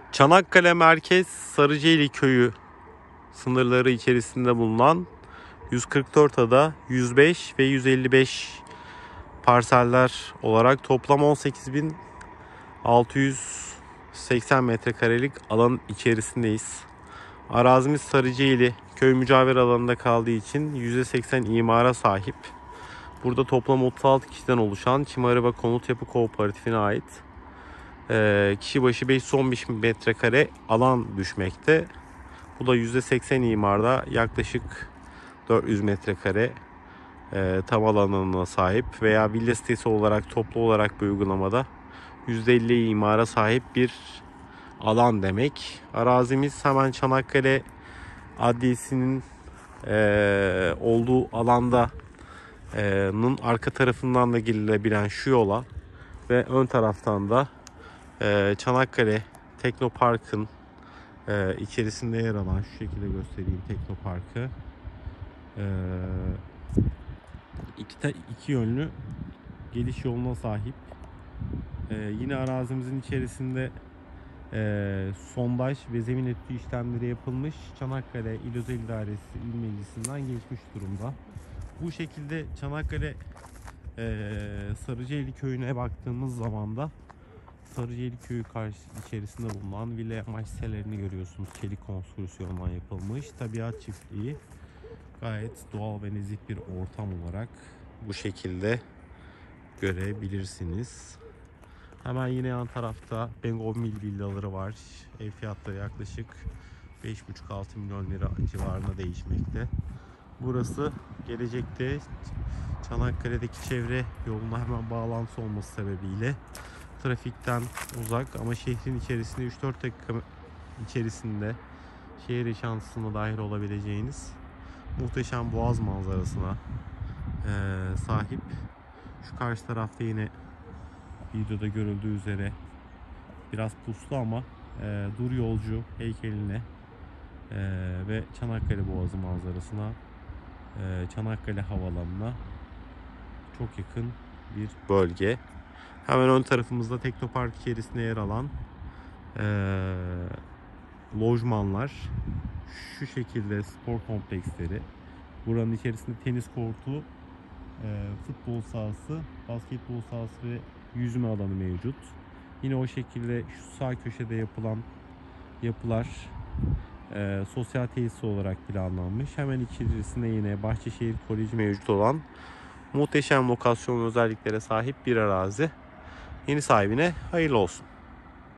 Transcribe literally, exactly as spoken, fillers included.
Çanakkale Merkez Sarıceyli Köyü sınırları içerisinde bulunan yüz kırk dört ada, yüz beş ve yüz elli beş parseller olarak toplam on sekiz bin altı yüz seksen metrekarelik alan içerisindeyiz. Arazimiz Sarıceyli köy mücavir alanında kaldığı için yüzde seksen imara sahip. Burada toplam otuz altı kişiden oluşan Çimarıva Konut Yapı Kooperatifine ait e, kişi başı beş yüz on beş metrekare alan düşmekte. Bu da yüzde seksen imarda yaklaşık dört yüz metrekare e, tam alanına sahip veya villa sitesi olarak toplu olarak bir uygulamada yüzde elli imara sahip bir alan demek. Arazimiz hemen Çanakkale Adliyesi'nin e, olduğu alanda nın arka tarafından da girilebilen şu yola ve ön taraftan da e, Çanakkale Teknopark'ın e, içerisinde yer alan, şu şekilde göstereyim Teknopark'ı, e, iki, iki yönlü geliş yoluna sahip. E, yine arazimizin içerisinde e, sondaj ve zemin etüdü işlemleri yapılmış. Çanakkale İl Özel İdaresi İl Meclisi'nden geçmiş durumda. Bu şekilde Çanakkale e, Sarıceyli Köyü'ne baktığımız zaman da Sarıceyli Köyü karşı içerisinde bulunan villa yamaç sitelerini görüyorsunuz. Çelik konstrüksiyondan yapılmış. Tabiat çiftliği. Gayet doğal ve nezih bir ortam olarak bu şekilde görebilirsiniz. Hemen yine yan tarafta Bougainville villaları var. Ev fiyatları yaklaşık beş buçuk altı milyon lira civarında değişmekte. Burası gelecekte Çanakkale'deki çevre yoluna hemen bağlantısı olması sebebiyle trafikten uzak ama şehrin içerisinde üç dört dakika içerisinde şehir yaşantısına dahil olabileceğiniz muhteşem boğaz manzarasına e, sahip. Şu karşı tarafta yine videoda görüldüğü üzere biraz puslu ama e, dur yolcu heykeline e, ve Çanakkale Boğazı manzarasına, e, Çanakkale Havalanı'na çok yakın bir bölge. Hemen ön tarafımızda Teknopark içerisinde yer alan e, lojmanlar, şu şekilde spor kompleksleri. Buranın içerisinde tenis kortu, e, futbol sahası, basketbol sahası ve yüzme alanı mevcut. Yine o şekilde şu sağ köşede yapılan yapılar e, sosyal tesis olarak planlanmış. Hemen içerisinde yine Bahçeşehir Koleji mevcut olan muhteşem lokasyon özelliklere sahip bir arazi. Yeni sahibine hayırlı olsun.